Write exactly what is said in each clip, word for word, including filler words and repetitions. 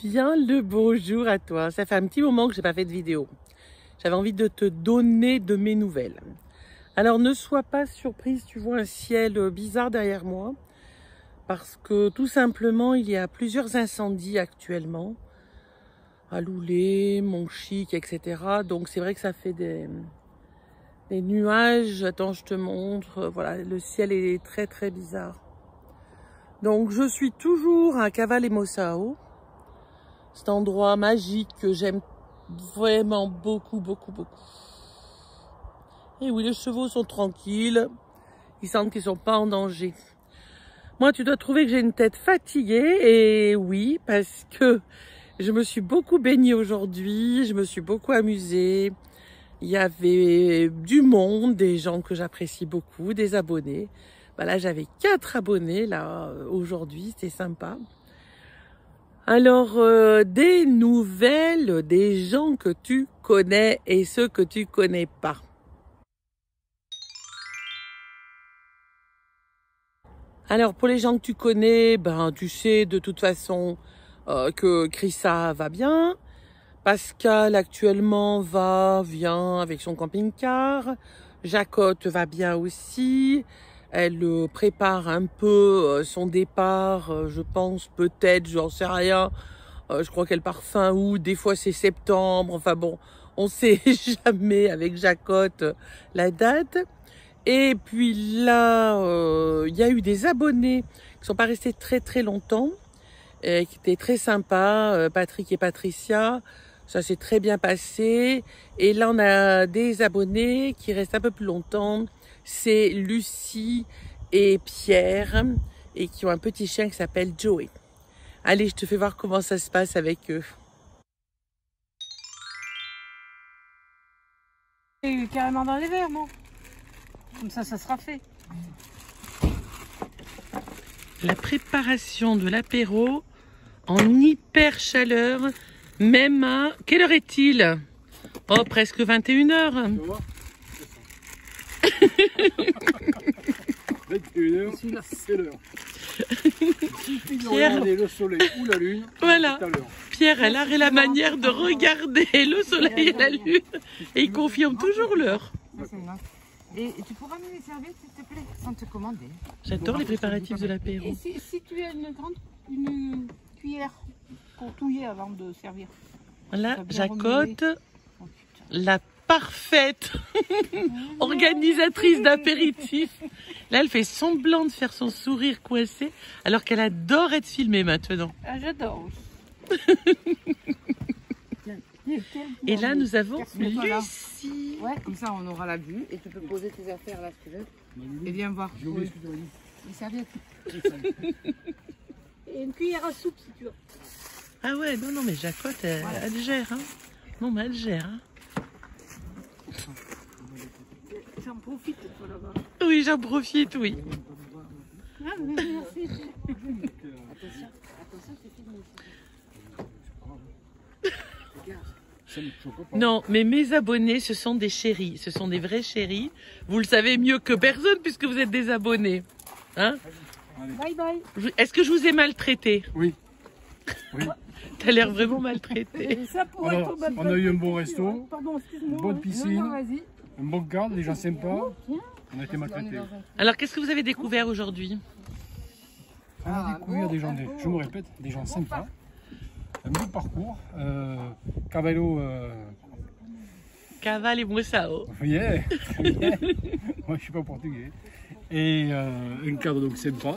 Bien le bonjour à toi. Ça fait un petit moment que j'ai pas fait de vidéo. J'avais envie de te donner de mes nouvelles. Alors ne sois pas surprise, tu vois un ciel bizarre derrière moi. Parce que tout simplement, il y a plusieurs incendies actuellement. À Loulé, Montchique, et cetera. Donc c'est vrai que ça fait des, des nuages. Attends, je te montre. Voilà, le ciel est très très bizarre. Donc je suis toujours à Cavale-Mossao. Cet endroit magique que j'aime vraiment beaucoup, beaucoup, beaucoup. Et oui, les chevaux sont tranquilles. Ils sentent qu'ils ne sont pas en danger. Moi, tu dois trouver que j'ai une tête fatiguée. Et oui, parce que je me suis beaucoup baignée aujourd'hui. Je me suis beaucoup amusée. Il y avait du monde, des gens que j'apprécie beaucoup, des abonnés. Ben là, j'avais quatre abonnés là aujourd'hui. C'était sympa. Alors, euh, des nouvelles des gens que tu connais et ceux que tu connais pas. Alors, pour les gens que tu connais, ben, tu sais de toute façon euh, que Chrissa va bien. Pascal, actuellement, va, vient avec son camping-car. Jacotte va bien aussi. Elle euh, prépare un peu euh, son départ, euh, je pense, peut-être, j'en sais rien. Euh, je crois qu'elle part fin août, des fois c'est septembre. Enfin bon, on sait jamais avec Jacotte euh, la date. Et puis là, euh, il y a eu des abonnés qui sont pas restés très très longtemps, et qui étaient très sympas, euh, Patrick et Patricia. Ça s'est très bien passé. Et là, on a des abonnés qui restent un peu plus longtemps. C'est Lucie et Pierre, et qui ont un petit chien qui s'appelle Joey. Allez, je te fais voir comment ça se passe avec eux. Et carrément dans les verres, non? Comme ça, ça sera fait. La préparation de l'apéro en hyper chaleur, même à... Quelle heure est-il? Oh, presque vingt et une heures. vingt et une heures, c'est l'heure. Pierre, regardez le soleil ou la lune, voilà. c'est à l'heure. Pierre a l'art et la manière de regarder le soleil et la lune et il confirme toujours l'heure. Et, et tu pourras me les serviettes, s'il te plaît, sans te commander. J'adore les préparatifs de l'apéro. Et si, si tu as une grande une cuillère pour touiller avant de servir. Voilà, Jacotte, la parfaite organisatrice d'apéritifs. Là, elle fait semblant de faire son sourire coincé, alors qu'elle adore être filmée maintenant. Ah, j'adore. Et là, nous avons Lucie. Ouais, comme ça, on aura la vue et tu peux poser tes affaires là, si tu veux. Et viens voir. Oui. Les serviettes. Et une cuillère à soupe, si tu veux. Ah ouais, non, non, mais Jacotte, elle, voilà. Elle gère. Hein. Non, mais elle gère. Hein. J'en profite, toi, là-bas. Oui, j'en profite, oui. Ah, mais merci. Attention, attention, c'est filmé aussi. Non, mais mes abonnés, ce sont des chéris. Ce sont des vrais chéris. Vous le savez mieux que personne puisque vous êtes des abonnés. Hein? Bye bye. Est-ce que je vous ai maltraité? Oui. Oui. T'as l'air vraiment maltraité. Alors, on a eu un bon resto, Pardon, une bonne piscine, non, non, un bon cadre, des gens sympas. On a été maltraités. Alors, qu'est-ce que vous avez découvert aujourd'hui? On a découvert des gens, des, je me répète, des gens sympas. Un beau parcours. Euh, Cavallo. Euh... Cavale-Mossao. Yeah, yeah. Moi, je suis pas portugais. Et euh, un cadre donc sympa.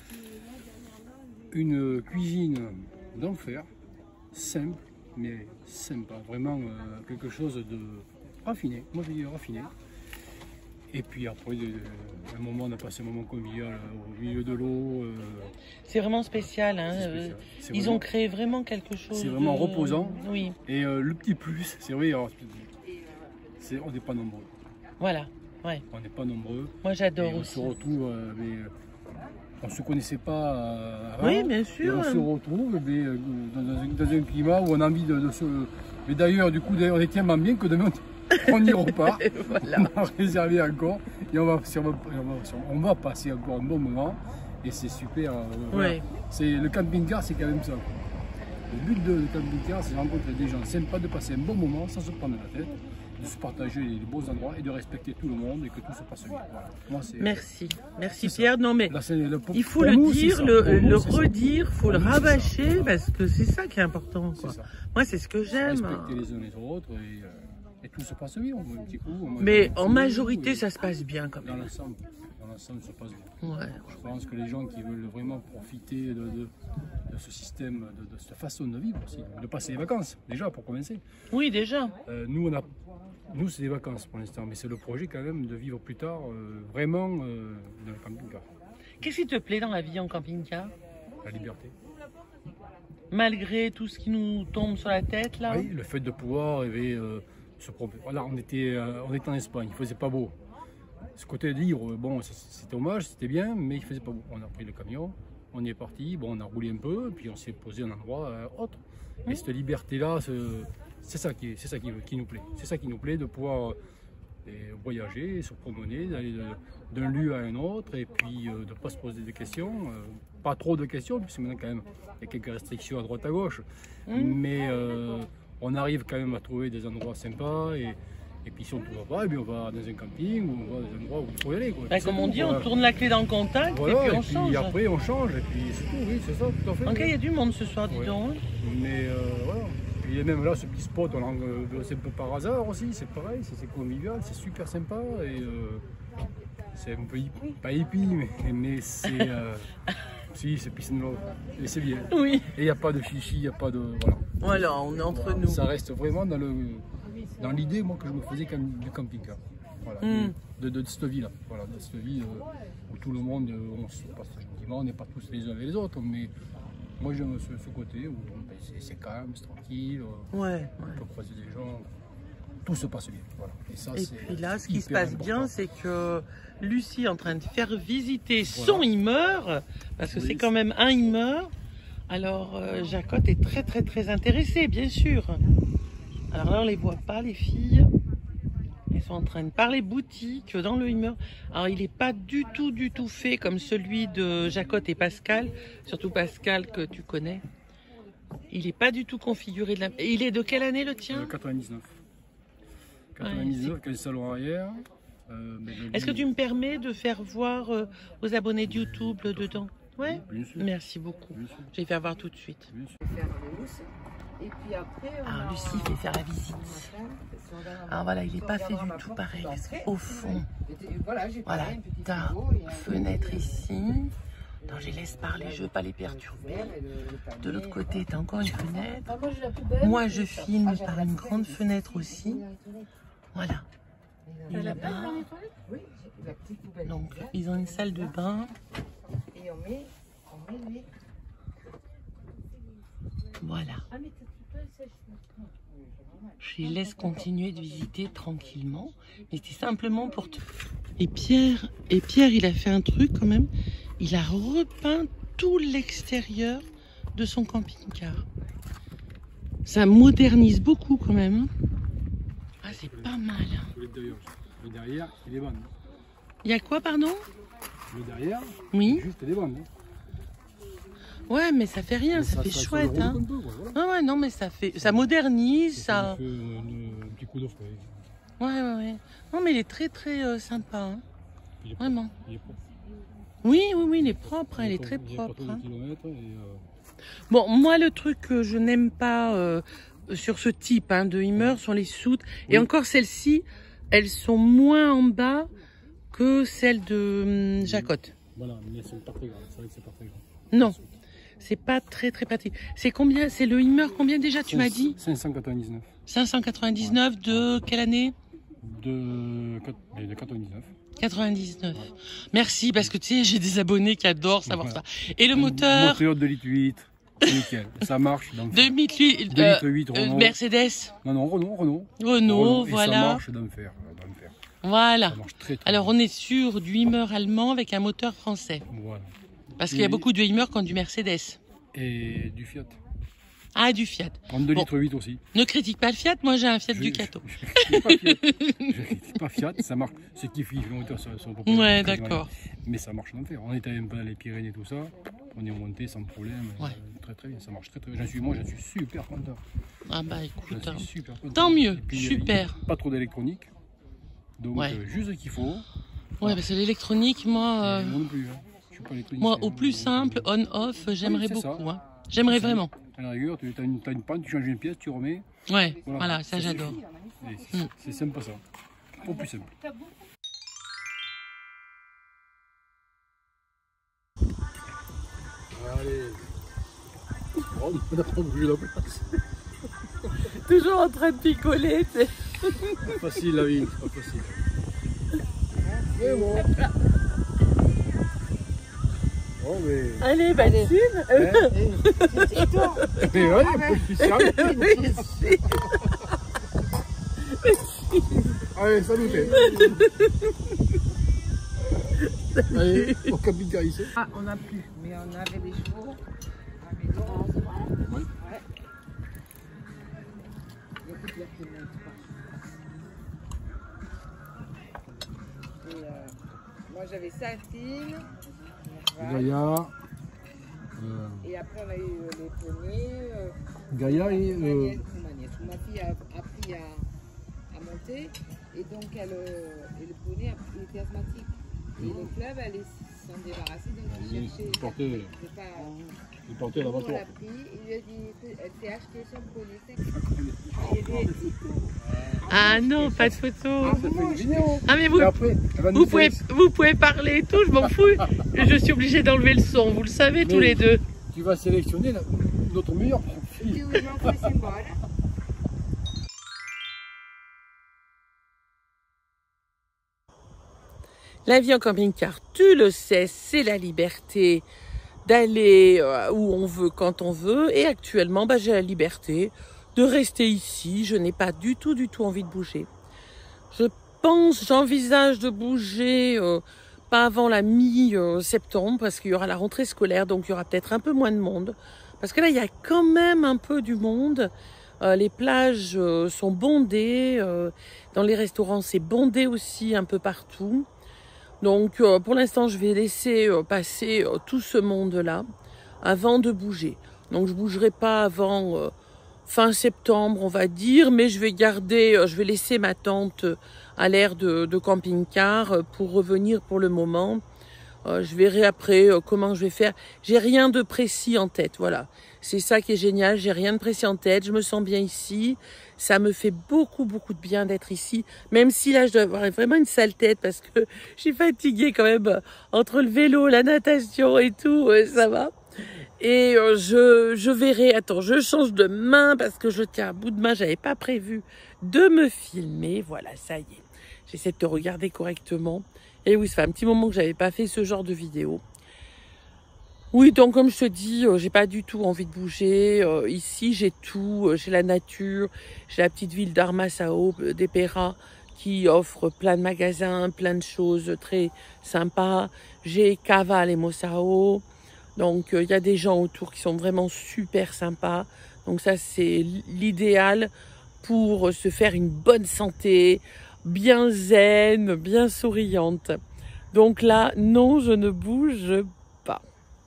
Une cuisine d'enfer. Simple, mais sympa. Vraiment euh, quelque chose de raffiné. Moi, je dis raffiné. Et puis après, de, de, un moment, on a passé un moment convivial euh, au milieu de l'eau. Euh, c'est vraiment spécial. Hein, spécial. Ils vraiment, ont créé vraiment quelque chose. C'est vraiment de... reposant. Oui. Et euh, le petit plus, c'est vrai, alors, c'est, on n'est pas nombreux. Voilà. Ouais. On n'est pas nombreux. Moi, j'adore on aussi. Se retrouve, euh, mais, euh, on ne se connaissait pas euh, avant. Oui, bien sûr. Et on se retrouve mais, euh, dans, un, dans un climat où on a envie de, de se... Mais d'ailleurs, du coup, on est tellement bien que demain, on y repart. Voilà. On a réservé encore. Et on va, on, va, on va passer encore un bon moment. Et c'est super. Euh, ouais. Voilà. C'est, le camping-car, c'est quand même ça. Le but de, de camping-car, c'est de rencontrer des gens sympas, de passer un bon moment sans se prendre la tête, de se partager les beaux endroits et de respecter tout le monde et que tout se passe bien. Voilà. Moi, Merci, merci Pierre. Non mais là, le, il faut le nous, dire, ça. le, nous, le ça. redire, il faut Pour le nous, rabâcher ça. parce que c'est ça qui est important. Quoi. Ça. Moi, c'est ce que j'aime. Respecter les uns les autres et, euh, et tout se passe bien. On voit un petit coup, on Mais un en petit majorité, coup, ça se passe bien quand dans même. l'ensemble. Dans l'ensemble, ça se passe bien. Ouais. Je pense que les gens qui veulent vraiment profiter de, de, de ce système, de, de cette façon de vivre aussi, de passer les vacances, déjà pour commencer. Oui, déjà. Euh, nous, on a, nous c'est des vacances pour l'instant, mais c'est le projet quand même de vivre plus tard euh, vraiment euh, dans le camping-car. Qu'est-ce qui te plaît dans la vie en camping-car? La liberté. Malgré tout ce qui nous tombe sur la tête là. Oui, le fait de pouvoir rêver, euh, se promener. Voilà, on était, euh, on était en Espagne, il faisait pas beau. Ce côté libre, bon, c'était hommage, c'était bien, mais il faisait pas beau. On a pris le camion, on y est parti, bon, on a roulé un peu, puis on s'est posé à un endroit euh, autre. Et cette liberté-là, c'est ça, qui, ça qui, qui nous plaît. C'est ça qui nous plaît, de pouvoir euh, voyager, se promener, d'aller d'un lieu à un autre, et puis euh, de ne pas se poser de questions. Euh, pas trop de questions, puisque maintenant, quand même, il y a quelques restrictions à droite à gauche. Mmh. Mais euh, on arrive quand même à trouver des endroits sympas. Et, Et puis si on ne trouve pas, eh bien on va dans un camping ou on va dans un endroit où il faut y aller. Quoi. Bah, comme on dit, on tourne la clé dans le contact voilà, et puis on et puis change. après on change et puis c'est tout, oui, c'est ça, tout à fait. En cas, il oui. y a du monde ce soir, dis ouais. donc. Mais euh, voilà. Puis il y a même là ce petit spot, c'est un peu par hasard aussi, c'est pareil, c'est convivial, c'est super sympa et euh, c'est un peu hippie, pas hippie, mais, mais c'est. Euh, si, c'est peace and love. Et c'est bien. Oui. Et il n'y a pas de chichi, il n'y a pas de. Voilà. Voilà, on est entre nous. Ça reste vraiment dans le. Dans l'idée, moi, que je me faisais quand même du camping-car. Voilà, mm. de, de, de cette vie-là. Voilà, de cette vie euh, où tout le monde, euh, on se passe gentiment, on n'est pas tous les uns avec les autres, mais moi j'aime ce, ce côté où ben, c'est calme, c'est tranquille, euh, ouais, ouais. on peut croiser des gens, tout se passe bien. Voilà. Et, ça, et puis là, ce qui se passe important. bien, c'est que Lucie est en train de faire visiter voilà. son immeuble, parce que oui, c'est quand même un immeuble. Alors, euh, Jacotte est très très très intéressée, bien sûr. Alors là, on les voit pas, les filles. Elles sont en train de parler boutique dans le immeuble. Alors, il n'est pas du tout, du tout fait comme celui de Jacotte et Pascal. Surtout Pascal, que tu connais. Il n'est pas du tout configuré. De la... Il est de quelle année, le tien? euh, quatre-vingt-dix-neuf. quatre-vingt-dix-neuf, ouais, quel salon arrière. Euh, Est-ce que tu me permets de faire voir euh, aux abonnés de YouTube le dedans? Ouais. Bien sûr. Merci beaucoup. Je vais faire voir tout de suite. Bien sûr. Et puis après, on Alors, a... Lucie fait faire la visite. Alors voilà, il n'est pas fait du tout pareil. Au fond, voilà, ta fenêtre ici. Non, je les laisse parler, je ne veux pas les perturber. De l'autre côté, tu as encore une fenêtre. Moi, je filme par une grande fenêtre aussi. Voilà. Et là-bas, donc, ils ont une salle de bain. Et on met, on met les... Voilà. Je les laisse continuer de visiter tranquillement. Mais c'est simplement pour te... Et Pierre, et Pierre, il a fait un truc quand même. Il a repeint tout l'extérieur de son camping-car. Ça modernise beaucoup quand même. Ah, c'est pas mal. Le derrière, il est bon. Il y a quoi, pardon? Le derrière, oui. Juste des bandes. Ouais, mais ça fait rien, ça, ça fait ça, chouette. Ça hein. Peu, voilà. Ah ouais, non, mais ça fait, ça modernise, ça. Ça fait euh, un petit coup de frais. Ouais, ouais, ouais. Non, mais il est très, très euh, sympa. Hein. Il est Vraiment. Propre. Il est propre. Oui, oui, oui, il est propre, il, hein, il est, est très il propre. Hein. Et, euh... Bon, moi, le truc que je n'aime pas euh, sur ce type hein, de Hummer sont les soutes. Oui. Et encore celles-ci, elles sont moins en bas que celles de hum, Jacotte. Voilà, mais elles sont pas très grandes. C'est vrai que c'est pas très grand. Non. C'est pas très très pratique. C'est combien? C'est le Hummer combien déjà tu m'as dit? cinq cent quatre-vingt-dix-neuf. cinq cent quatre-vingt-dix-neuf ouais. De quelle année? De, de quatre-vingt-dix-neuf. quatre-vingt-dix-neuf. Ouais. Merci parce que tu sais j'ai des abonnés qui adorent savoir ouais. ça. Et le un moteur? Moteur de litre huit. Nickel. Ça marche. Donc deux litres huit. deux litres huit Renault. Mercedes. Non non Renault Renault. Renault, Renault voilà. Et ça marche d'enfer. Voilà. Ça marche très, très Alors bien. on est sur du Hummer allemand avec un moteur français. Voilà. Parce qu'il y a beaucoup de Hummer qui ont du Mercedes. Et du Fiat. Ah, du Fiat. trente-deux Bon. litres huit aussi. Ne critique pas le Fiat, moi j'ai un Fiat Je- Ducato. Je ne critique pas Fiat. Je critique pas Fiat, ça marche. C'est qui fait les moteurs sont, sont pas Ouais, quasiment d'accord. rien. Mais ça marche d'enfer. On était un peu dans les Pyrénées et tout ça. On est monté sans problème. Ouais. Euh, très très bien, ça marche très très bien. J'en suis, moi, j'en suis super content. Ah bah écoute, J'en hein. suis super content. Tant mieux, Et puis, super. euh, pas trop d'électronique. Donc Ouais. euh, juste ce qu'il faut. Ouais, parce que l'électronique, moi, euh, Et moi non plus. Hein. Je suis pas électronicien. moi, au plus simple, on-off, j'aimerais c'est ça. beaucoup. Hein. J'aimerais C'est ça. vraiment. À la rigueur, tu as une, t'as une panne, tu changes une pièce, tu remets. Ouais, voilà, ça c'est j'adore. fait. Et C'est Mm. c'est sympa ça. Au plus simple. Allez. Oh, on a pas bougé la place. Toujours en train de picoler, tu sais. C'est pas facile la vie, c'est pas facile. Mais bon. Oh mais. Allez, Maxime. Hein Et toi? Mais ouais, je suis sérieux. Allez, salut. Allez, au capital ici. Ah, on n'a plus, mais on avait des chevaux. À la maison, en ce moment. Oui. Ouais. Écoute, il y a que le Et euh, moi j'avais Satine. Gaïa. Euh, Et après on a eu euh, les poneys. Euh, Gaïa et. Euh, Magnès, Magnès. Ma fille a appris à, à monter. Et donc elle, euh, et le poney a- il était asthmatique. Et le club allait s'en débarrasser. Donc il Oui, cherchait. il portait- c'est pas- il portait la On voiture. l'a pris, il lui a dit, elle s'est acheté son poney. Et les- Ah non, pas de photo. Ah, Ça fait une vidéo. Ah mais vous, Et après, elle va nous vous, pouvez, faire- vous pouvez parler et tout, je m'en fous. Je suis obligée d'enlever le son, vous le savez tous Mais- les deux. Tu vas sélectionner la- notre meilleur profil. Tu veux m'en faire symbole. La vie en camping-car, tu le sais, c'est la liberté d'aller euh, où on veut, quand on veut. Et actuellement, bah, j'ai la liberté de rester ici. Je n'ai pas du tout, du tout envie de bouger. Je pense, j'envisage de bouger euh, pas avant la mi-septembre parce qu'il y aura la rentrée scolaire, donc il y aura peut-être un peu moins de monde. Parce que là, il y a quand même un peu du monde. Euh, les plages euh, sont bondées. Euh, dans les restaurants, c'est bondé aussi un peu partout. Donc, euh, pour l'instant, je vais laisser euh, passer euh, tout ce monde-là avant de bouger. Donc, je bougerai pas avant euh, fin septembre, on va dire, mais je vais garder, euh, je vais laisser ma tente euh, à l'air de, de camping-car euh, pour revenir pour le moment. Euh, je verrai après euh, comment je vais faire. J'ai rien de précis en tête, voilà. C'est ça qui est génial, j'ai rien de précis en tête, je me sens bien ici. Ça me fait beaucoup, beaucoup de bien d'être ici, même si là, je dois avoir vraiment une sale tête parce que je suis fatiguée quand même euh, entre le vélo, la natation et tout, euh, ça va. Et euh, je, je verrai, attends, je change de main parce que je tiens à bout de main, j'avais pas prévu de me filmer. Voilà, ça y est, j'essaie de te regarder correctement. Et oui, ça fait un petit moment que j'avais pas fait ce genre de vidéo. Oui, donc comme je te dis, euh, j'ai pas du tout envie de bouger. Euh, ici, j'ai tout, euh, j'ai la nature, j'ai la petite ville d'Armassao, euh, des Péras, qui offre plein de magasins, plein de choses très sympas. J'ai Cava et Mossao, donc il euh, y a des gens autour qui sont vraiment super sympas. Donc ça, c'est l'idéal pour euh, se faire une bonne santé, bien zen, bien souriante. Donc là, non, je ne bouge pas.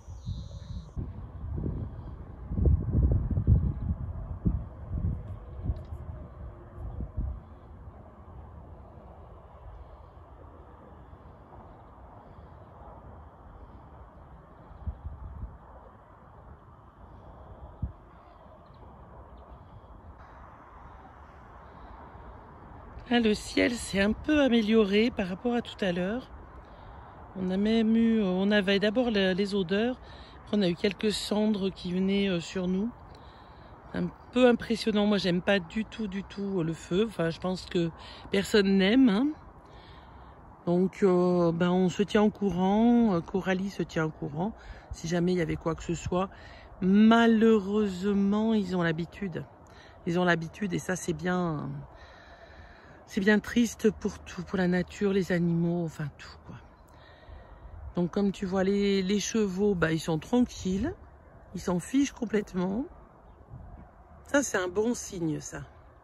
Ah, le ciel s'est un peu amélioré par rapport à tout à l'heure. On a même eu, on avait d'abord les odeurs, après on a eu quelques cendres qui venaient sur nous. Un peu impressionnant, moi j'aime pas du tout, du tout le feu. Enfin, je pense que personne n'aime. Hein. Donc, euh, ben, on se tient au courant, Coralie se tient au courant, si jamais il y avait quoi que ce soit. Malheureusement, ils ont l'habitude. Ils ont l'habitude et ça c'est bien... C'est bien triste pour tout, pour la nature, les animaux, enfin tout quoi. Donc comme tu vois, les, les chevaux, bah, ils sont tranquilles, ils s'en fichent complètement. Ça, c'est un bon signe, ça.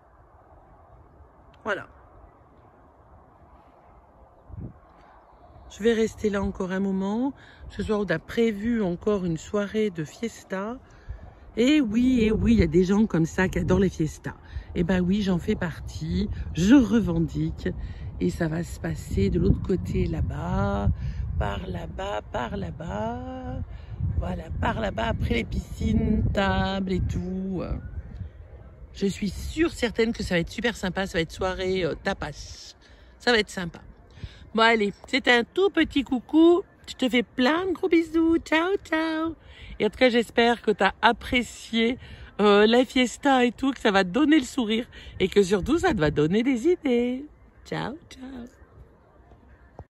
Voilà. Je vais rester là encore un moment. Ce soir, on a prévu encore une soirée de fiesta. Et oui, et oui, il y a des gens comme ça qui adorent les fiestas. Et ben oui, j'en fais partie. Je revendique. Et ça va se passer de l'autre côté, là-bas. Par là-bas, par là-bas. Voilà, par là-bas, après les piscines, tables et tout. Je suis sûre, certaine que ça va être super sympa. Ça va être soirée euh, tapas. Ça va être sympa. Bon, allez, c'est un tout petit coucou. Je te fais plein de gros bisous. Ciao, ciao. Et en tout cas, j'espère que tu as apprécié euh, la fiesta et tout, que ça va te donner le sourire et que surtout, ça te va donner des idées. Ciao, ciao.